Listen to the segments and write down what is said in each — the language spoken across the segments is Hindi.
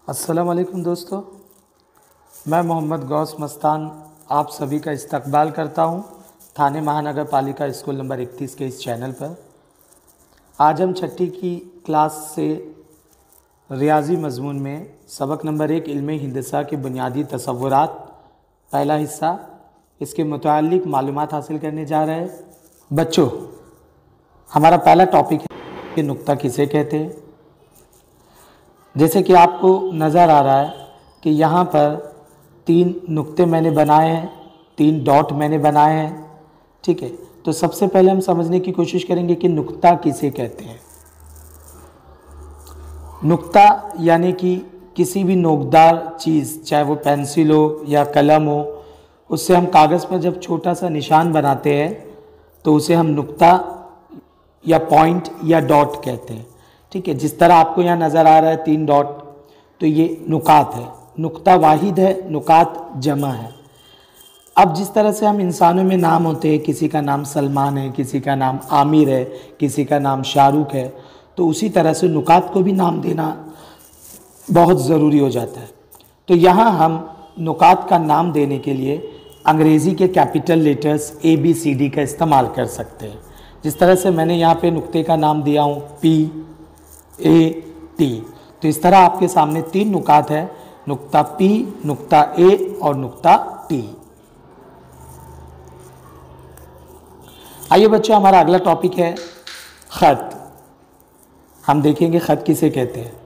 अस्सलाम वालेकुम दोस्तों, मैं मोहम्मद गौस मस्तान आप सभी का इस्तकबाल करता हूं थाने महानगर पालिका स्कूल नंबर 31 के इस चैनल पर। आज हम छठी की क्लास से रियाजी मजमून में सबक नंबर 1 इल्म हिंदसा के बुनियादी तसव्वुरात पहला हिस्सा इसके मुताल्लिक मालूमात हासिल करने जा रहे हैं। बच्चों, हमारा पहला टॉपिक है कि नुक्ता किसे कहते हैं। जैसे कि आपको नज़र आ रहा है कि यहाँ पर 3 नुक्ते मैंने बनाए हैं, 3 डॉट मैंने बनाए हैं। ठीक है, तो सबसे पहले हम समझने की कोशिश करेंगे कि नुक्ता किसे कहते हैं। नुक्ता यानी कि किसी भी नोकदार चीज़, चाहे वो पेंसिल हो या कलम हो, उससे हम कागज़ पर जब छोटा सा निशान बनाते हैं तो उसे हम नुक्ता या पॉइंट या डॉट कहते हैं। ठीक है, जिस तरह आपको यहाँ नज़र आ रहा है 3 डॉट, तो ये नुकात है। नुक्ता वाहिद है, नुकात जमा है। अब जिस तरह से हम इंसानों में नाम होते हैं, किसी का नाम सलमान है, किसी का नाम आमिर है, किसी का नाम शाहरुख है, तो उसी तरह से नुकात को भी नाम देना बहुत ज़रूरी हो जाता है। तो यहाँ हम नुकात का नाम देने के लिए अंग्रेज़ी के कैपिटल लेटर्स ABCD का इस्तेमाल कर सकते हैं। जिस तरह से मैंने यहाँ पे नुक्ते का नाम दिया हूँ PAT, तो इस तरह आपके सामने 3 नुकात है, नुक्ता P, नुक्ता A और नुक्ता T। आइए बच्चों, हमारा अगला टॉपिक है ख़त। हम देखेंगे ख़त किसे कहते हैं।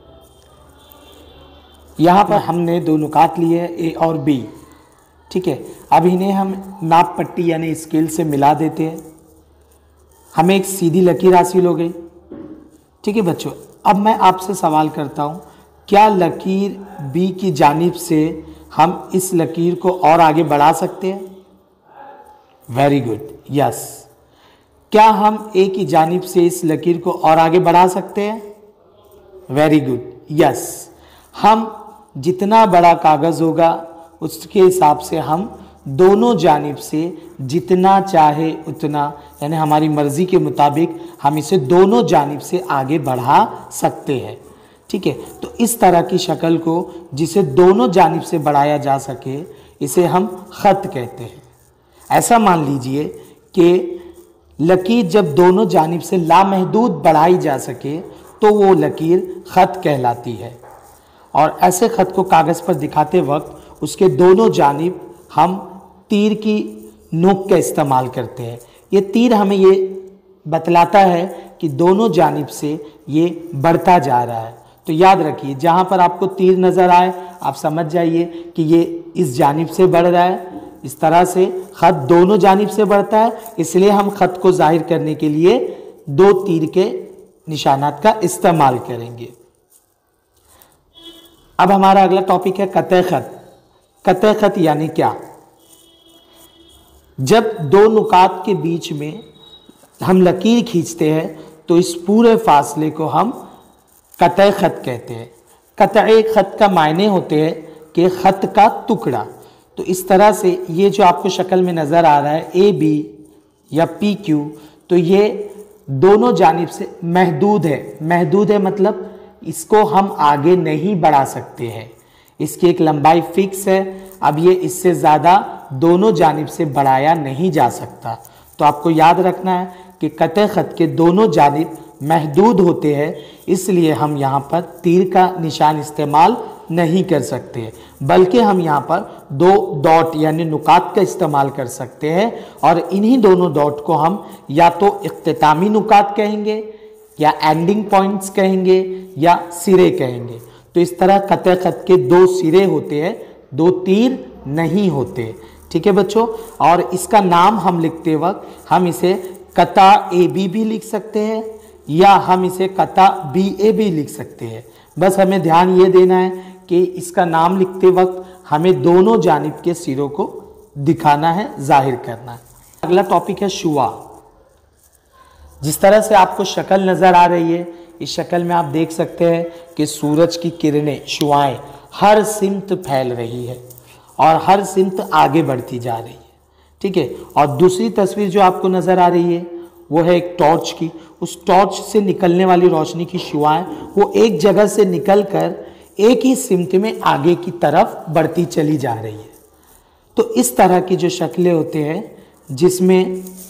यहाँ पर हमने 2 नुकात लिए हैं, A और B। ठीक है, अब इन्हें हम नाप पट्टी यानी स्केल से मिला देते हैं, हमें एक सीधी लकीर हासिल हो गई। ठीक है बच्चों, अब मैं आपसे सवाल करता हूँ, क्या लकीर B की जानिब से हम इस लकीर को और आगे बढ़ा सकते हैं? Very good, yes. क्या हम A की जानिब से इस लकीर को और आगे बढ़ा सकते हैं? Very good, yes. हम जितना बड़ा कागज़ होगा उसके हिसाब से हम दोनों जानिब से जितना चाहे उतना, यानी हमारी मर्ज़ी के मुताबिक हम इसे दोनों जानिब से आगे बढ़ा सकते हैं। ठीक है, तो इस तरह की शक्ल को जिसे दोनों जानिब से बढ़ाया जा सके, इसे हम ख़त कहते हैं। ऐसा मान लीजिए कि लकीर जब दोनों जानिब से लामहदूद बढ़ाई जा सके तो वो लकीर ख़त कहलाती है। और ऐसे ख़त को कागज़ पर दिखाते वक्त उसके दोनों जानिब हम तीर की नोक का इस्तेमाल करते हैं। ये तीर हमें ये बतलाता है कि दोनों जानिब से ये बढ़ता जा रहा है। तो याद रखिए, जहाँ पर आपको तीर नज़र आए आप समझ जाइए कि ये इस जानिब से बढ़ रहा है। इस तरह से ख़त दोनों जानिब से बढ़ता है, इसलिए हम ख़त को जाहिर करने के लिए 2 तीर के निशानात का इस्तेमाल करेंगे। अब हमारा अगला टॉपिक है कतई ख़त। कतई ख़त यानी क्या? जब 2 नुकात के बीच में हम लकीर खींचते हैं तो इस पूरे फासले को हम कतई ख़त कहते हैं। कतई ख़त का मायने होते हैं कि ख़त का टुकड़ा। तो इस तरह से ये जो आपको शक्ल में नज़र आ रहा है AB या PQ, तो ये दोनों जानिब से महदूद है। महदूद है मतलब इसको हम आगे नहीं बढ़ा सकते हैं, इसकी एक लंबाई फिक्स है। अब ये इससे ज़्यादा दोनों जानिब से बढ़ाया नहीं जा सकता। तो आपको याद रखना है कि कतई ख़त के दोनों जानिब महदूद होते हैं, इसलिए हम यहाँ पर तीर का निशान इस्तेमाल नहीं कर सकते, बल्कि हम यहाँ पर 2 डॉट यानी नुकात का इस्तेमाल कर सकते हैं। और इन्हीं दोनों डॉट को हम या तो इख्तितामी नुकात कहेंगे या एंडिंग पॉइंट्स कहेंगे या सिरे कहेंगे। तो इस तरह कतई ख़त के 2 सिरे होते हैं, 2 तीर नहीं होते। ठीक है बच्चों, और इसका नाम हम लिखते वक्त हम इसे कता AB भी लिख सकते हैं या हम इसे कता BA भी लिख सकते हैं। बस हमें ध्यान ये देना है कि इसका नाम लिखते वक्त हमें दोनों जानिब के सिरों को दिखाना है, जाहिर करना है। अगला टॉपिक है शुआ। जिस तरह से आपको शक्ल नज़र आ रही है, इस शक्ल में आप देख सकते हैं कि सूरज की किरणें, शुआएं हर सिमत फैल रही है और हर सिमत आगे बढ़ती जा रही है। ठीक है, और दूसरी तस्वीर जो आपको नज़र आ रही है वो है एक टॉर्च की। उस टॉर्च से निकलने वाली रोशनी की शुआएं वो एक जगह से निकलकर एक ही सिमत में आगे की तरफ बढ़ती चली जा रही है। तो इस तरह की जो शक्लें होते हैं जिसमें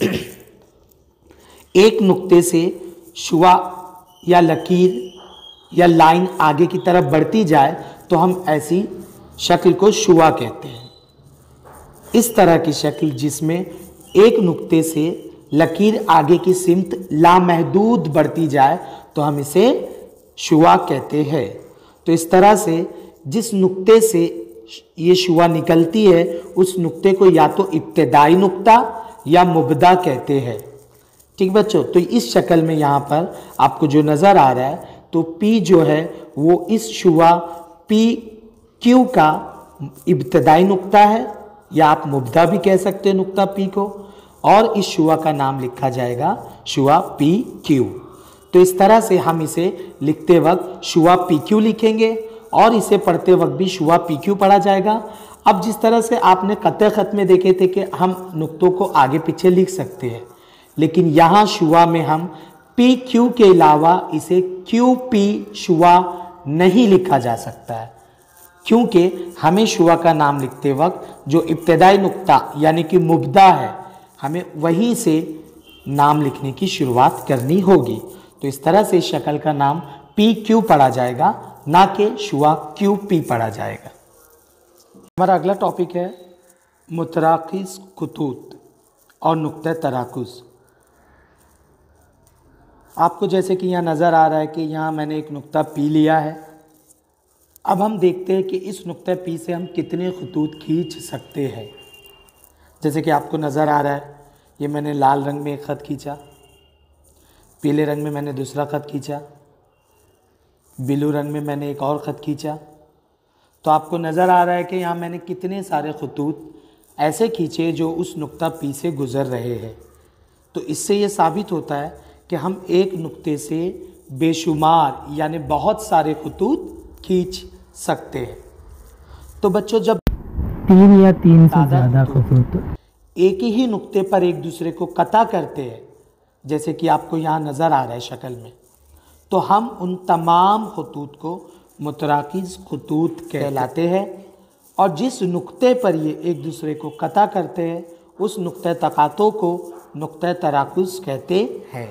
एक नुक्ते से शुआ या लकीर या लाइन आगे की तरफ बढ़ती जाए तो हम ऐसी शक्ल को शुआ कहते हैं। इस तरह की शक्ल जिसमें एक नुक्ते से लकीर आगे की सिमत लामहदूद बढ़ती जाए तो हम इसे शुआ कहते हैं। तो इस तरह से जिस नुक्ते से ये शुआ निकलती है उस नुक्ते को या तो इब्तिदाई नुक्ता या मुबदा कहते हैं। ठीक बच्चों, तो इस शक्ल में यहाँ पर आपको जो नज़र आ रहा है तो P जो है वो इस शुआ PQ का इब्तिदाई नुक्ता है, या आप मुबदा भी कह सकते हैं नुक्ता P को, और इस शुआ का नाम लिखा जाएगा शुआ PQ। तो इस तरह से हम इसे लिखते वक्त शुआ PQ लिखेंगे और इसे पढ़ते वक्त भी शुआ PQ पढ़ा जाएगा। अब जिस तरह से आपने कतई ख़त में देखे थे कि हम नुक्तों को आगे पीछे लिख सकते हैं, लेकिन यहाँ शुआ में हम PQ के अलावा इसे QP शुआ नहीं लिखा जा सकता है, क्योंकि हमें शुआ का नाम लिखते वक्त जो इब्तिदाई नुक्ता यानी कि मुबदा है हमें वहीं से नाम लिखने की शुरुआत करनी होगी। तो इस तरह से शक्ल का नाम PQ पढ़ा जाएगा, ना कि शुआ QP पढ़ा जाएगा। हमारा अगला टॉपिक है मुतराकिस खुतूत और नुक्ता तराकुस। आपको जैसे कि यहाँ नज़र आ रहा है कि यहाँ मैंने एक नुक्ता P लिया है। अब हम देखते हैं कि इस नुक्ता P से हम कितने खुतूत खींच सकते हैं। जैसे कि आपको नज़र आ रहा है, ये मैंने लाल रंग में एक ख़त खींचा, पीले रंग में मैंने दूसरा ख़त खींचा, ब्लू रंग में मैंने एक और ख़त खींचा। तो आपको नज़र आ रहा है कि यहाँ मैंने कितने सारे खुतूत ऐसे खींचे जो उस नुक्ता P से गुज़र रहे हैं। तो इससे ये साबित होता है कि हम एक नुक्ते से बेशुमार यानी बहुत सारे खुतूत खींच सकते हैं। तो बच्चों, जब 3 या 3 से ज़्यादा खुतूत एक ही नुक्ते पर एक दूसरे को कता करते हैं, जैसे कि आपको यहाँ नज़र आ रहा है शक्ल में, तो हम उन तमाम खुतूत को मुतराकिस खुतूत कहलाते हैं। और जिस नुक्ते पर ये एक दूसरे को कता करते हैं उस नुक्ते तकातों को नुक्ता तराकुस कहते हैं।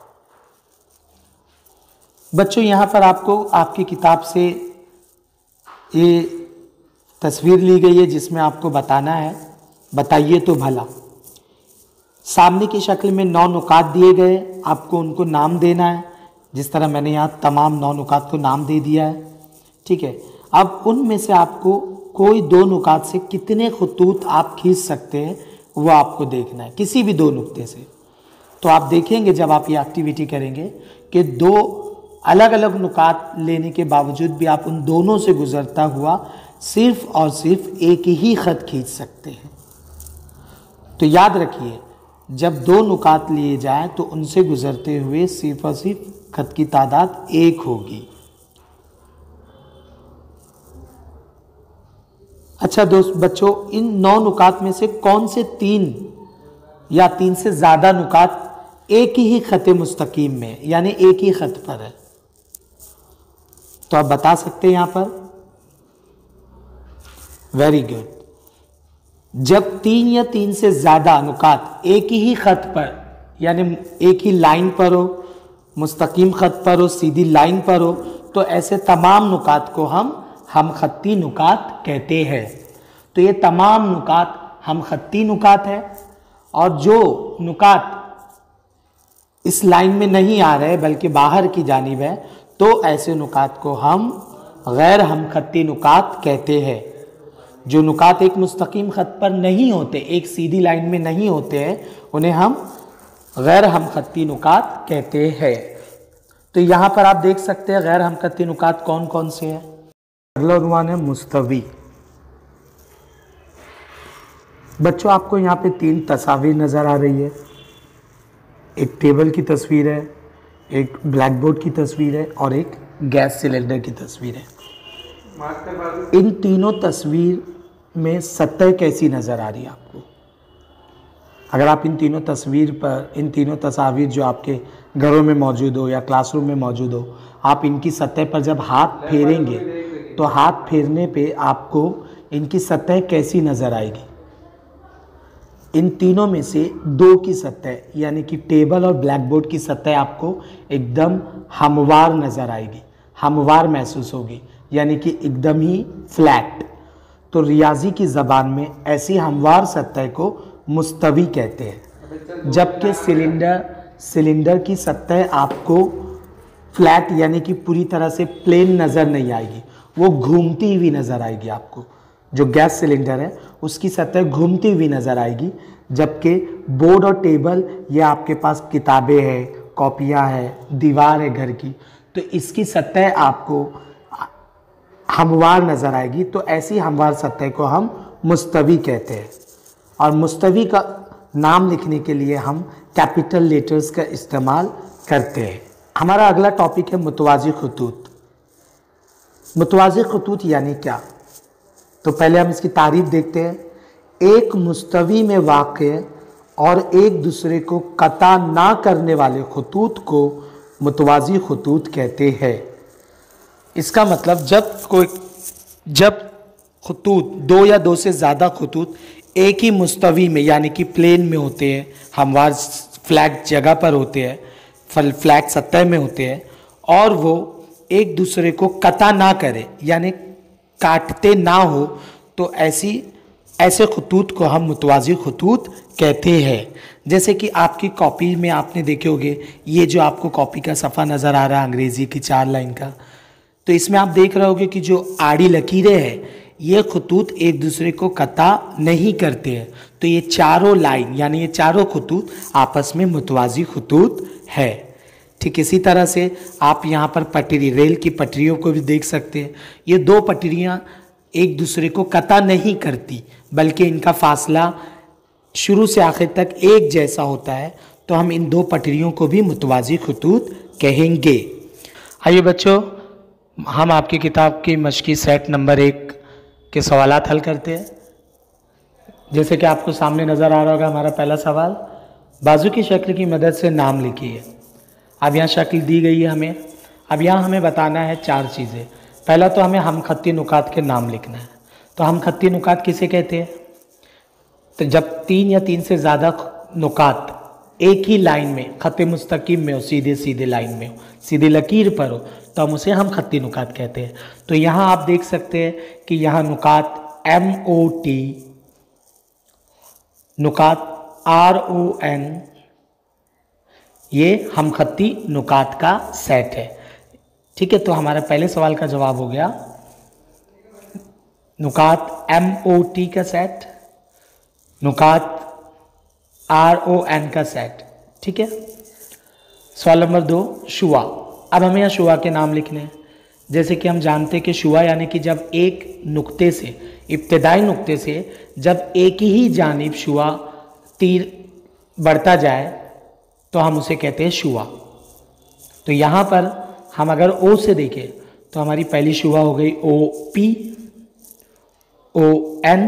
बच्चों, यहाँ पर आपको आपकी किताब से ये तस्वीर ली गई है जिसमें आपको बताना है, बताइए तो भला। सामने की शक्ल में 9 नुकात दिए गए, आपको उनको नाम देना है। जिस तरह मैंने यहाँ तमाम 9 नुकात को नाम दे दिया है। ठीक है, अब उनमें से आपको कोई 2 नुकात से कितने खुतूत आप खींच सकते हैं वो आपको देखना है, किसी भी 2 नुक्ते से। तो आप देखेंगे जब आप ये एक्टिविटी करेंगे कि 2 अलग अलग नुकात लेने के बावजूद भी आप उन दोनों से गुजरता हुआ सिर्फ और सिर्फ एक ही ख़त खींच सकते हैं। तो याद रखिए, जब 2 नुकात लिए जाएं तो उनसे गुजरते हुए सिर्फ और सिर्फ ख़त की तादाद 1 होगी। अच्छा दोस्त बच्चों, इन 9 नुकात में से कौन से 3 या 3 से ज़्यादा नुकात एक ही ख़त मुस्तकीम में यानी एक ही ख़त पर है? तो आप बता सकते हैं यहाँ पर। Very good. जब 3 या 3 से ज़्यादा नुकात एक ही ख़त पर यानी एक ही लाइन पर हो, मुस्तकीम ख़त पर हो, सीधी लाइन पर हो, तो ऐसे तमाम नुकात को हम खत्ती नुकात कहते हैं। तो ये तमाम नुकात हम खत्ती नुकात है। और जो नुकात इस लाइन में नहीं आ रहे बल्कि बाहर की जानिब है, तो ऐसे नुकात को हम गैर हम खत्ती नुकात कहते हैं। जो नुकात एक मुस्तकीम ख़त पर नहीं होते, एक सीधी लाइन में नहीं होते हैं, उन्हें हम गैर हम खत्ती नुकात कहते हैं। तो यहाँ पर आप देख सकते हैं गैर हम खत्ती नुकात कौन कौन से हैं। अगला उन्वान है मुस्तवी। बच्चों, आपको यहाँ पे 3 तस्वीर नज़र आ रही है। एक टेबल की तस्वीर है, एक ब्लैक बोर्ड की तस्वीर है और एक गैस सिलेंडर की तस्वीर है। इन तीनों तस्वीर में सतह कैसी नज़र आ रही है आपको? अगर आप इन तीनों तस्वीर पर, इन तीनों तस्वीर जो आपके घरों में मौजूद हो या क्लासरूम में मौजूद हो, आप इनकी सतह पर जब हाथ फेरेंगे तो हाथ फेरने पे आपको इनकी सतह कैसी नज़र आएगी? इन तीनों में से दो की सतह यानी कि टेबल और ब्लैक बोर्ड की सतह आपको एकदम हमवार नज़र आएगी, हमवार महसूस होगी, यानी कि एकदम ही फ्लैट। तो रियाजी की ज़बान में ऐसी हमवार सतह को मुस्तवी कहते हैं। जबकि सिलेंडर की सतह आपको फ्लैट यानी कि पूरी तरह से प्लेन नज़र नहीं आएगी, वो घूमती हुई नज़र आएगी। आपको जो गैस सिलेंडर है उसकी सतह घूमती हुई नज़र आएगी। जबकि बोर्ड और टेबल, ये आपके पास किताबें हैं, कॉपियाँ हैं, दीवार है घर की, तो इसकी सतह आपको हमवार नज़र आएगी। तो ऐसी हमवार सतह को हम मुस्तवी कहते हैं। और मुस्तवी का नाम लिखने के लिए हम कैपिटल लेटर्स का इस्तेमाल करते हैं। हमारा अगला टॉपिक है मुतवाज़ी खतूत। मुतवाज़ी खतूत यानी क्या? तो पहले हम इसकी तारीफ देखते हैं। एक मुस्तवी में वाक़े और एक दूसरे को कता ना करने वाले खतूत को मुतवाज़ी खतूत कहते हैं। इसका मतलब जब खतूत दो या दो से ज़्यादा खतूत एक ही मुस्तवी में यानी कि प्लेन में होते हैं, हमवार फ्लैट जगह पर होते हैं, फ्लैट सतह में होते हैं, और वो एक दूसरे को कता ना करे यानी काटते ना हो, तो ऐसे खतूत को हम मुतवाज़ी खतूत कहते हैं। जैसे कि आपकी कॉपी में आपने देखे होंगे, ये जो आपको कॉपी का सफ़ा नज़र आ रहा है अंग्रेज़ी की 4 लाइन का, तो इसमें आप देख रहे होंगे कि जो आड़ी लकीरें हैं ये खतूत एक दूसरे को कता नहीं करते हैं। तो ये चारों लाइन यानी ये चारों खतूत आपस में मुतवाज़ी खतूत है। ठीक इसी तरह से आप यहाँ पर पटरी, रेल की पटरियों को भी देख सकते हैं। ये दो पटरियाँ एक दूसरे को कता नहीं करती, बल्कि इनका फासला शुरू से आखिर तक एक जैसा होता है। तो हम इन दो पटरियों को भी मुतवाज़ी खतूत कहेंगे। आइए बच्चों, हम आपकी किताब की मश्की सेट नंबर 1 के सवालात हल करते हैं। जैसे कि आपको सामने नज़र आ रहा होगा हमारा पहला सवाल, बाजू की शक्ल की मदद से नाम लिखिए। अब यहाँ शक्ल दी गई है हमें। अब यहाँ हमें बताना है 4 चीज़ें। पहला तो हमें हम खत्ती नुकात के नाम लिखना है। तो हम खत्ती नुकात किसे कहते हैं? तो जब 3 या 3 से ज़्यादा नुकात एक ही लाइन में, खत्ते मुस्तकीम में हो, सीधे लाइन में हो, सीधे लकीर पर हो, तो हम उसे हम खत्ती नुकात कहते हैं। तो यहाँ आप देख सकते हैं कि यहाँ नुकात MOT, नुकात RON, ये हम खत्ती नुकात का सेट है। ठीक है, तो हमारा पहले सवाल का जवाब हो गया नुकात MOT का सेट, नुकात RON का सेट। ठीक है। सवाल नंबर 2, शुआ। अब हमें यहाँ शुआ के नाम लिखने हैं। जैसे कि हम जानते हैं कि शुआ यानी कि जब एक नुक्ते से, इब्तिदाई नुक्ते से जब एक ही जानिब शुआ तीर बढ़ता जाए तो हम उसे कहते हैं शुआ। तो यहाँ पर हम अगर O से देखें तो हमारी पहली शुआ हो गई OP, ON,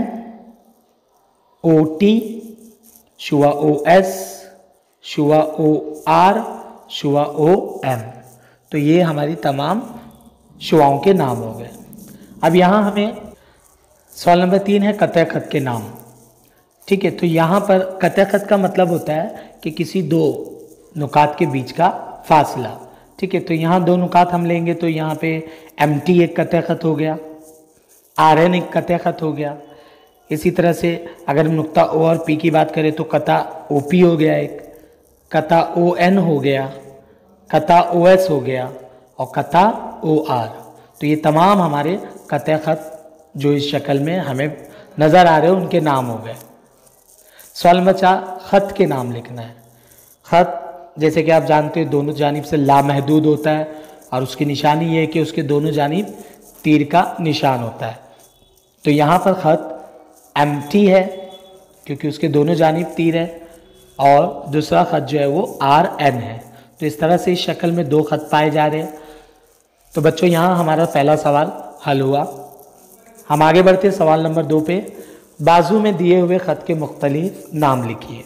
OT, शुआ OS, शुआ OR, शुआ OM। तो ये हमारी तमाम शुआओं के नाम हो गए। अब यहाँ हमें सवाल नंबर 3 है कतई खत के नाम। ठीक है, तो यहाँ पर कतई खत का मतलब होता है कि किसी दो नुकात के बीच का फासला। ठीक है, तो यहाँ 2 नुकात हम लेंगे तो यहाँ पे MT एक कतई खत हो गया, RN एक कतई खत हो गया। इसी तरह से अगर हम नुक्ता O और P की बात करें तो कता OP हो गया, एक कता ON हो गया, कता OS हो गया और कता OR। तो ये तमाम हमारे कतई खत जो इस शक्ल में हमें नज़र आ रहे हैं उनके नाम हो गए। सवाल नंबर 4, ख़त के नाम लिखना है। ख़त जैसे कि आप जानते हैं दोनों जानिब से लामहदूद होता है और उसकी निशानी ये है कि उसके दोनों जानिब तीर का निशान होता है। तो यहाँ पर ख़त MT है क्योंकि उसके दोनों जानिब तीर है, और दूसरा ख़त जो है वो RN है। तो इस तरह से इस शक्ल में 2 ख़त पाए जा रहे हैं। तो बच्चों यहाँ हमारा पहला सवाल हल हुआ। हम आगे बढ़ते हैं सवाल नंबर 2 पे। बाजू में दिए हुए ख़त के मुख्तलिफ नाम लिखिए।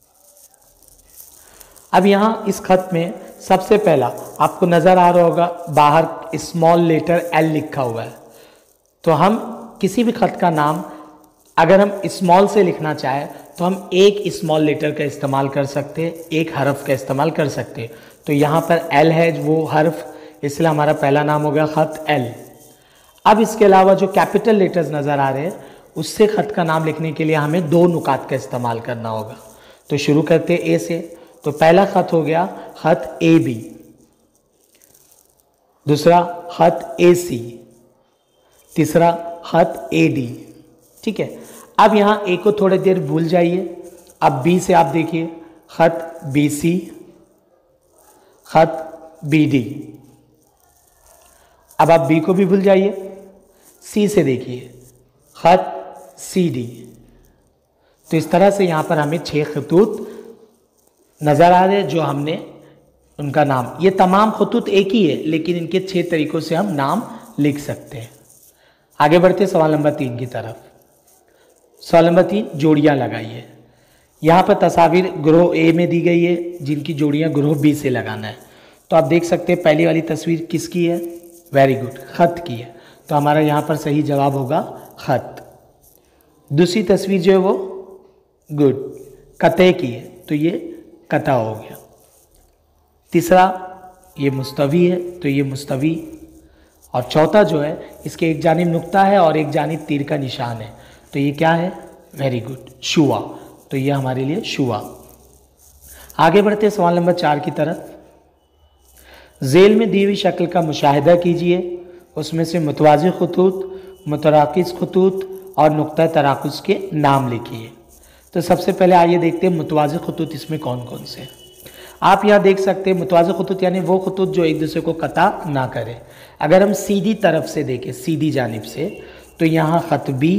अब यहाँ इस ख़त में सबसे पहला आपको नज़र आ रहा होगा बाहर स्मॉल लेटर L लिखा हुआ है। तो हम किसी भी खत का नाम अगर हम स्मॉल से लिखना चाहें तो हम एक स्मॉल लेटर का इस्तेमाल कर सकते हैं, एक हर्फ का इस्तेमाल कर सकते हैं। तो यहाँ पर एल है वो हर्फ, इसलिए हमारा पहला नाम हो गया खत एल। अब इसके अलावा जो कैपिटल लेटर्स नज़र आ रहे हैं उससे खत का नाम लिखने के लिए हमें दो नुकात का इस्तेमाल करना होगा। तो शुरू करते हैं ए से। तो पहला खत हो गया खत ए बी, दूसरा खत ए सी, तीसरा खत ए डी। ठीक है, अब यहाँ ए को थोड़ी देर भूल जाइए। अब बी से आप देखिए खत बी सी, खत बी डी। अब आप बी को भी भूल जाइए। सी से देखिए खत सी डी। तो इस तरह से यहाँ पर हमें 6 खतूत नज़र आ रहे हैं जो हमने उनका नाम, ये तमाम खतूत एक ही है लेकिन इनके 6 तरीक़ों से हम नाम लिख सकते हैं। आगे बढ़ते सवाल नंबर 3 की तरफ। सवाल नंबर 3, जोड़ियाँ लगाइए। यहाँ पर तस्वीर ग्रोह ए में दी गई है जिनकी जोड़ियाँ ग्रोह बी से लगाना है। तो आप देख सकते हैं पहली वाली तस्वीर किसकी है? वेरी गुड, खत की है। तो हमारा यहाँ पर सही जवाब होगा खत। दूसरी तस्वीर जो है वो गुड कते की है, तो ये कता हो गया। तीसरा ये मुस्तवी है, तो ये मुस्तवी। और चौथा जो है इसके एक जानिब नुक्ता है और एक जानिब तीर का निशान है, तो ये क्या है? वेरी गुड, शुआ। तो ये हमारे लिए शुआ। आगे बढ़ते सवाल नंबर 4 की तरफ। झेल में दी हुई शक्ल का मुशाहिदा कीजिए, उसमें से मुतवाज़ी खतूत, मुतराकिस खतूत और नुक्ता तराकुस के नाम लिखिए। तो सबसे पहले आइए देखते हैं मुतवाज़ी खतूत इसमें कौन कौन से हैं। आप यहाँ देख सकते हैं मुतवाज़ी खतूत यानी वो खतूत जो एक दूसरे को कता ना करे। अगर हम सीधी तरफ से देखें, सीधी जानिब से, तो यहाँ खत बी,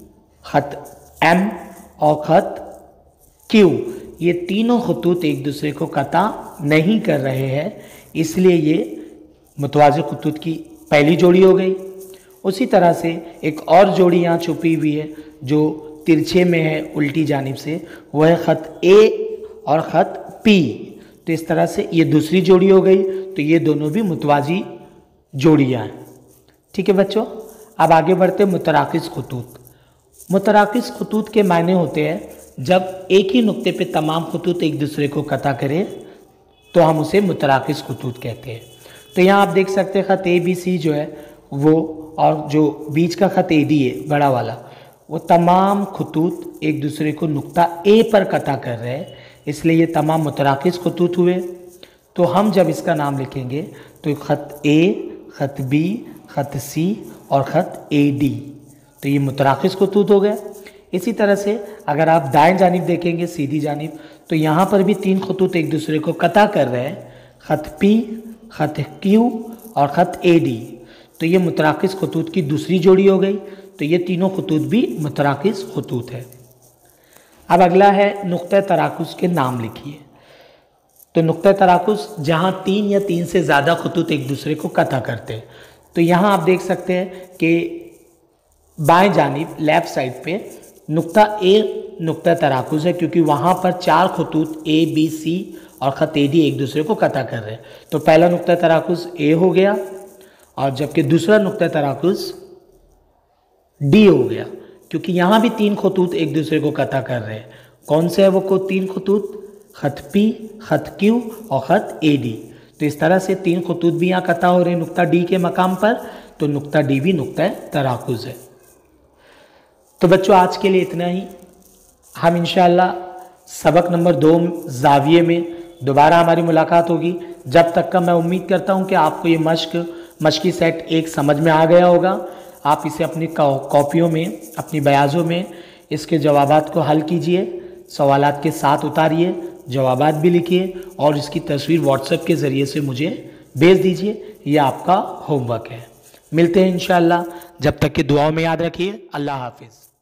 खत एम और खत क्यू, ये तीनों खतूत एक दूसरे को कता नहीं कर रहे हैं, इसलिए ये मुतवाज़ी खतूत की पहली जोड़ी हो गई। उसी तरह से एक और जोड़ी यहाँ छुपी हुई है जो तिरछे में है उल्टी जानिब से, वह है खत ए और खत पी। तो इस तरह से ये दूसरी जोड़ी हो गई। तो ये दोनों भी मुतवाज़ी जोड़ियाँ हैं। ठीक है बच्चों, अब आगे बढ़ते मुतराकिस खतूत। मुतराकिस खतूत के मायने होते हैं जब एक ही नुक्ते पे तमाम खतूत एक दूसरे को कता करें तो हम उसे मुतराकिस खतूत कहते हैं। तो यहाँ आप देख सकते हैं खत ए बी सी जो है वो, और जो बीच का खत ए डी है बड़ा वाला, वो तमाम खतूत एक दूसरे को नुक्ता ए पर कता कर रहे हैं, इसलिए ये तमाम मुतराकिस खतूत हुए। तो हम जब इसका नाम लिखेंगे तो खत ए, खत बी, खत सी और खत ए डी, तो ये मुतराकिस खतूत हो गया। इसी तरह से अगर आप दाएं जानिब देखेंगे, सीधी जानिब, तो यहाँ पर भी 3 खतूत एक दूसरे को कता कर रहे हैं, खत पी, खत क्यू और खत ए डी। तो ये मुतराकिस खतूत की दूसरी जोड़ी हो गई। तो ये तीनों खतूत भी मुतराकिस खतूत है। अब अगला है नुक्ता तराकुस के नाम लिखिए। तो नुक्ता तराकुस जहाँ 3 या 3 से ज़्यादा खतूत एक दूसरे को कता करते हैं। तो यहाँ आप देख सकते हैं कि बाएं जानिब लेफ्ट साइड पे नुक्ता ए नुक्ता तराकुस है, क्योंकि वहाँ पर 4 खतूत ए बी सी और खत ए डी एक दूसरे को कता कर रहे हैं। तो पहला नुक्ता तराकुस ए हो गया और जबकि दूसरा नुक्ता तराकुस डी हो गया, क्योंकि यहाँ भी 3 खतूत एक दूसरे को कता कर रहे हैं। कौन से है वो 3 खतूत? खत पी, खत क्यू और खत ए डी। तो इस तरह से 3 खतूत भी यहाँ कता हो रहे हैं नुक्ता डी के मकाम पर, तो नुक्ता डी भी नुक्ता तराकुस है। तो बच्चों आज के लिए इतना ही। हम इंशाअल्लाह सबक नंबर 2 ज़ाविये में दोबारा हमारी मुलाकात होगी। जब तक का मैं उम्मीद करता हूँ कि आपको ये मश्की सेट एक समझ में आ गया होगा। आप इसे अपनी कॉपियों में, अपनी बयाज़ों में इसके जवाबात को हल कीजिए, सवालात के साथ उतारिए, जवाबात भी लिखिए और इसकी तस्वीर व्हाट्सएप के ज़रिए से मुझे भेज दीजिए। ये आपका होमवर्क है। मिलते हैं इंशाअल्लाह। जब तक कि दुआओं में याद रखिए। अल्लाह हाफिज़।